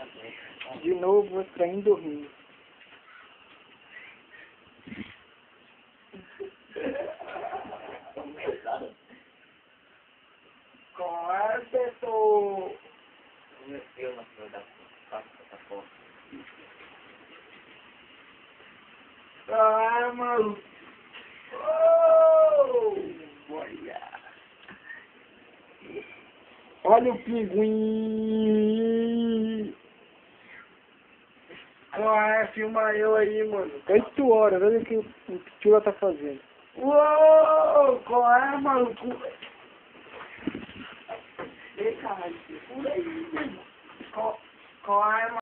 De novo, vou extraindo do rim. Com essa, tô... Meu Deus, não foi da porra. Ah, mano. Oh, olha. Olha o pinguim. Ah, filma eu aí, mano. 8 horas, olha o que o Tio tá fazendo. Uou, qual é, maluco? Ei, caralho, por aí, mano. Qual é, mano?